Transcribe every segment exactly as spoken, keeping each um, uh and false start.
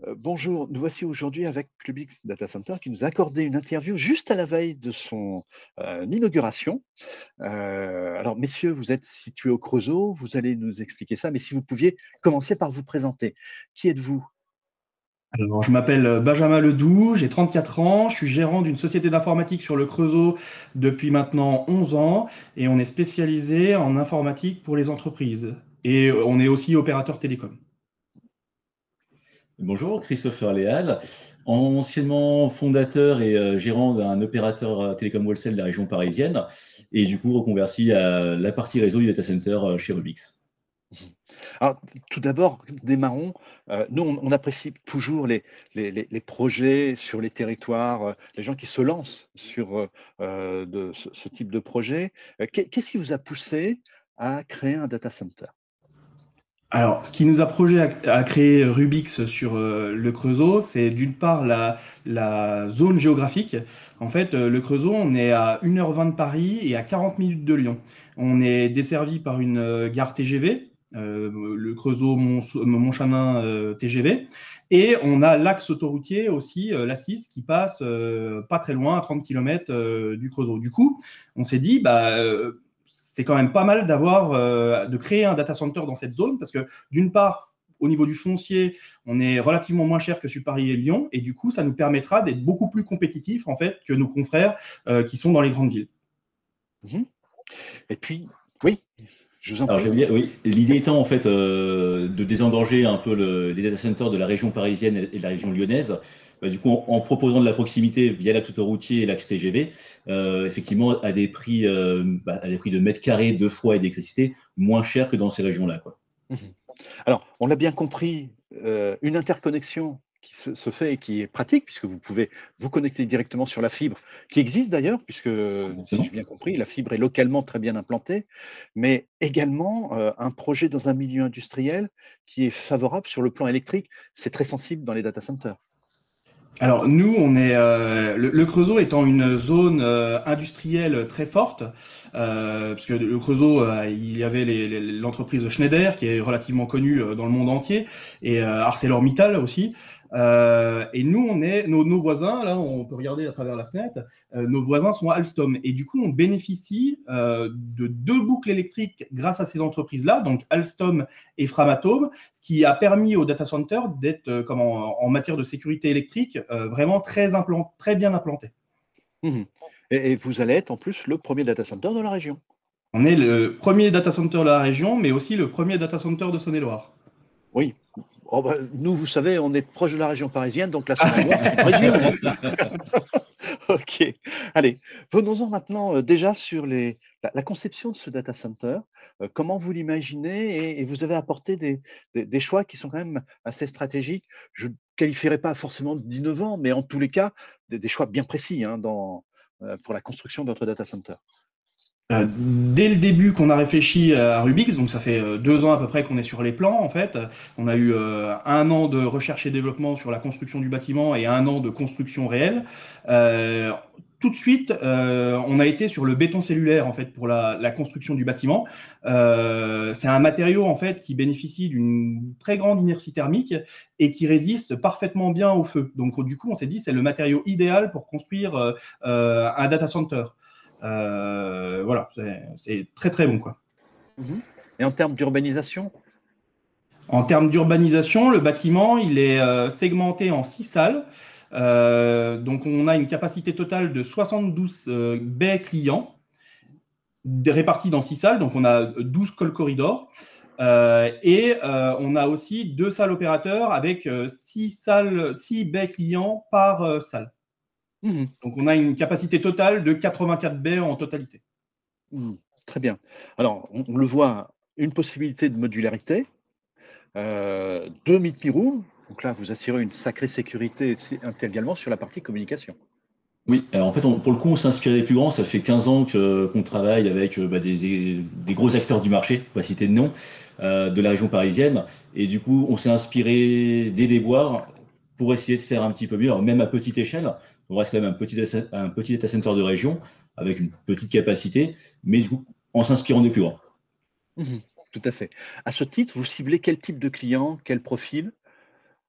Heu, bonjour, nous voici aujourd'hui avec Clubix Data Center qui nous a accordé une interview juste à la veille de son, heu, inauguration. Heu, alors messieurs, vous êtes situés au Creusot, vous allez nous expliquer ça, mais si vous pouviez commencer par vous présenter. Qui êtes-vous? Alors, je m'appelle euh, Benjamin Ledoux, j'ai trente-quatre ans, je suis gérant d'une société d'informatique sur le Creusot depuis maintenant onze ans et on est spécialisé en informatique pour les entreprises. Et euh, on est aussi opérateur télécom. Bonjour, Christopher Léal, anciennement fondateur et euh, gérant d'un opérateur euh, télécom wholesale de la région parisienne, et du coup reconverti à la partie réseau du data center euh, chez Rubix. Alors tout d'abord, démarrons, heu, nous on on apprécie toujours les les les les projets sur les territoires, heu, les gens qui se lancent sur, heu heu, de ce ce type de projet. Heu, qu'est qu'est-ce qui vous a poussé à créer un data center? Alors, ce qui nous a projet à, à créer Rubix sur euh, le Creusot, c'est d'une part la, la zone géographique. En fait, euh, le Creusot, on est à une heure vingt de Paris et à quarante minutes de Lyon. On est desservi par une euh, gare T G V, euh, le Creusot Mont, Montchanin euh, T G V, et on a l'axe autoroutier aussi, euh, l'A six, qui passe euh, pas très loin, à trente kilomètres euh, du Creusot. Du coup, on s'est dit, bah, euh, c'est quand même pas mal d'avoir, euh, de créer un data center dans cette zone parce que d'une part, au niveau du foncier, on est relativement moins cher que sur Paris et Lyon et du coup, ça nous permettra d'être beaucoup plus compétitifs en fait que nos confrères euh, qui sont dans les grandes villes. Mmh. Et puis oui, je vous en Alors je prie. vais vous dire, oui, l'idée étant en fait euh, de désengorger un peu le- les data centers de la région parisienne et de la région lyonnaise. Bah, du coup, en, en proposant de la proximité via l'axe autoroutier et l'axe T G V, euh, effectivement à des prix, euh, bah, à des prix de mètres carrés de froid et d'électricité moins chers que dans ces régions-là, quoi. Mmh. Alors, on l'a bien compris, heu, une interconnexion qui se se fait et qui est pratique puisque vous pouvez vous connecter directement sur la fibre, qui existe d'ailleurs puisque, si j'ai Exactement. bien compris, la fibre est localement très bien implantée, mais également, heu, un projet dans un milieu industriel qui est favorable sur le plan électrique. C'est très sensible dans les data centers. Alors nous, on est euh, le, le Creusot étant une zone euh, industrielle très forte, euh, parce que le Creusot, euh, il y avait les- les- l'entreprise Schneider qui est relativement connue euh, dans le monde entier, et euh, ArcelorMittal aussi. Euh, et nous, on est nos, nos voisins, là, on peut regarder à travers la fenêtre. Euh, nos voisins sont Alstom, et du coup, on bénéficie euh, de deux boucles électriques grâce à ces entreprises-là, donc Alstom et Framatome, ce qui a permis au data center d'être, euh, comme en, en matière de sécurité électrique, euh, vraiment très, implant, très bien implanté. Mmh. Et et vous allez être en plus le premier data center de la région. On est le premier data center de la région, mais aussi le premier data center de Saône-et-Loire. Oui. Oh bah, nous, vous savez, on est proche de la région parisienne, donc la Saône-et-Loire, c'est une région, hein. OK. Allez, venons-en maintenant, heu, déjà sur les la la conception de ce data center. Heu, comment vous l'imaginez? Et et vous avez apporté des des des choix qui sont quand même assez stratégiques. Je ne qualifierais pas forcément d'innovants, mais en tous les cas, des des choix bien précis, hein, dans, heu, pour la construction de notre data center. Euh, dès le début qu'on a réfléchi à Rubix, donc ça fait euh, deux ans à peu près qu'on est sur les plans en fait, on a eu euh, un an de recherche et développement sur la construction du bâtiment et un an de construction réelle. Euh, tout de suite, euh, on a été sur le béton cellulaire en fait pour la, la construction du bâtiment. Euh, c'est un matériau en fait qui bénéficie d'une très grande inertie thermique et qui résiste parfaitement bien au feu. Donc du coup, on s'est dit c'est le matériau idéal pour construire euh, euh, un data center. Euh, voilà, c'est très très bon quoi. Mmh. Et en termes d'urbanisation? En termes d'urbanisation, le bâtiment il est euh, segmenté en six salles. Euh, donc on a une capacité totale de soixante-douze euh, baies clients répartis dans six salles. Donc on a douze call corridors. Euh, et euh, on a aussi deux salles opérateurs avec euh, six salles, six baies clients par euh, salle. Mmh. Donc on a une capacité totale de quatre-vingt-quatre baies en totalité. Mmh. Très bien. Alors, on on le voit, une possibilité de modularité. Heu, deux Meet-Me-Room, donc là, vous assurez une sacrée sécurité c'est également sur la partie communication. Oui, alors en fait, on- pour le coup, on s'est inspiré des plus grands. Ça fait quinze ans que, qu'on travaille avec euh, bah, des, des gros acteurs du marché, pas citer de nom, euh, de la région parisienne. Et du coup, on s'est inspiré des déboires pour essayer de se faire un petit peu mieux. Alors même à petite échelle, on reste quand même un petit, data- un petit data center de région avec une petite capacité, mais du coup, en s'inspirant des plus grands. Mmh. Tout à fait. À ce titre, vous ciblez quel type de client, quel profil?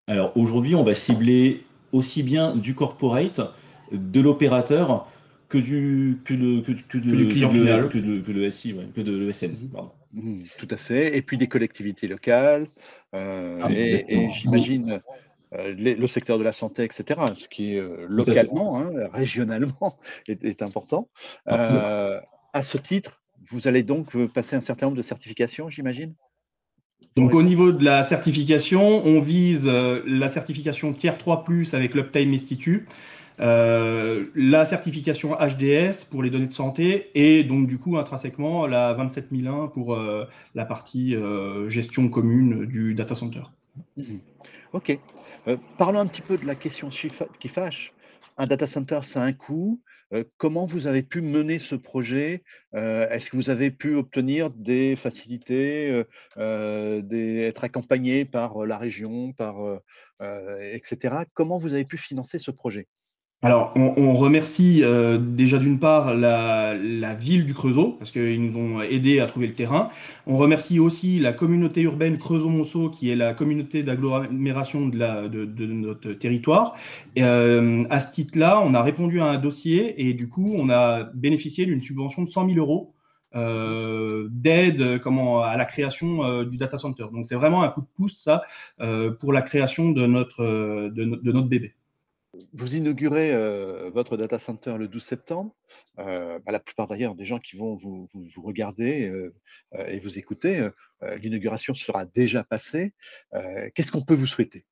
Alors aujourd'hui, on va cibler aussi bien du corporate, de l'opérateur, que du que de que, que Que du de que client de le- final. que de que le S I, ouais, que de l'E S N, Mhm. pardon. Mhm, tout à fait. Et puis des collectivités locales, euh, et, et Exactement. j'imagine euh, les- le secteur de la santé, et cetera, ce qui est euh, Tout à fait. localement, hein, régionalement est, est important. Alors, Euh, à ce titre, vous allez donc euh, passer un certain nombre de certifications, j'imagine, pour Donc au répondre. niveau de la certification, on vise euh, la certification Tier trois plus avec l'Uptime Institute, euh, la certification H D S pour les données de santé et donc du coup intrinsèquement la vingt-sept mille un pour euh, la partie euh, gestion commune du data center. Mhm. Ok. Euh, parlons un petit peu de la question qui fa- qui fâche. Un data center, ça a un coût. Euh, comment vous avez pu mener ce projet? Euh, est-ce que vous avez pu obtenir des facilités, euh, euh, des- être accompagné par euh, la région, par, euh, euh, et cetera. Comment vous avez pu financer ce projet? Alors, on, on remercie euh, déjà d'une part la, la ville du Creusot, parce qu'ils nous ont aidés à trouver le terrain. On remercie aussi la communauté urbaine Creusot-Monceau, qui est la communauté d'agglomération de, la- de- de notre territoire. Et, euh, à ce titre-là, on a répondu à un dossier et du coup, on a bénéficié d'une subvention de cent mille euros euh, d'aide comment, à la création euh, du data center. Donc, c'est vraiment un coup de pouce, ça, euh, pour la création de notre, euh, de no- de notre bébé. Vous inaugurez euh, votre data center le douze septembre. Euh, bah, la plupart d'ailleurs des gens qui vont vous, vous- vous regarder euh, euh, et vous écouter, euh, euh, l'inauguration sera déjà passée. Euh, qu'est-ce qu'on peut vous souhaiter?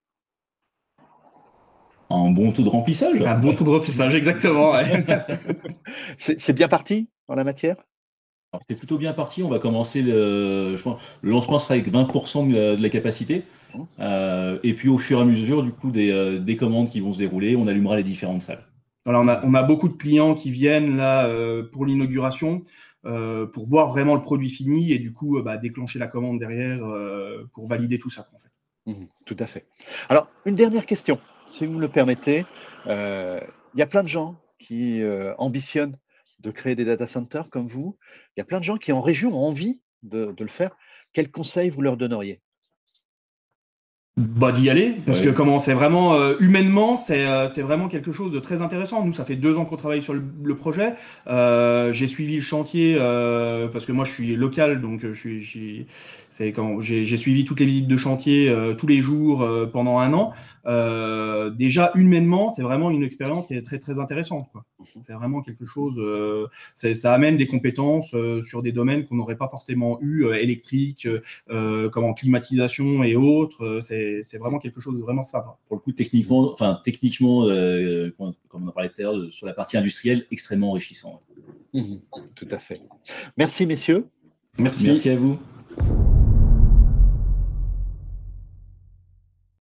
un bon taux de remplissage. Un bon taux de remplissage, exactement. Ouais. C'est c'est bien parti en la matière? Alors, c'est plutôt bien parti. On va commencer le, je pense, le lancement sera avec vingt pour cent de la, de la capacité. Hein. Euh, et puis au fur et à mesure, du coup, des, euh, des commandes qui vont se dérouler, on allumera les différentes salles. Voilà, on a, Mhm. on a beaucoup de clients qui viennent là euh, pour l'inauguration, euh, pour voir vraiment le produit fini et du coup euh, bah, déclencher la commande derrière euh, pour valider tout ça, en fait. Mhm, tout à fait. Alors, une dernière question, si vous me le permettez. Euh, Il y a plein de gens qui euh, ambitionnent de créer des data centers comme vous. Il y a plein de gens qui en région ont envie de, de le faire. Quels conseils vous leur donneriez? Bah, d'y aller, parce que Ouais. comment c'est vraiment euh, humainement, c'est euh, c'est vraiment quelque chose de très intéressant. Nous, ça fait deux ans qu'on travaille sur le, le projet. Euh, j'ai suivi le chantier euh, parce que moi, je suis local, donc euh, je suis, je suis- c'est quand j'ai j'ai suivi toutes les visites de chantier euh, tous les jours euh, pendant un an. Euh, déjà humainement, c'est vraiment une expérience qui est très très intéressante, quoi. C'est vraiment quelque chose. Euh, c'est- ça amène des compétences euh, sur des domaines qu'on n'aurait pas forcément eu, euh, électrique, euh, comment climatisation et autres. euh, C'est c'est vraiment quelque chose de vraiment sympa. Pour le coup, techniquement, enfin, techniquement, euh, comme comme on en parlait tout à l'heure, sur la partie industrielle, extrêmement enrichissant. Mhm, tout à fait. Merci, messieurs. Merci. Merci à vous.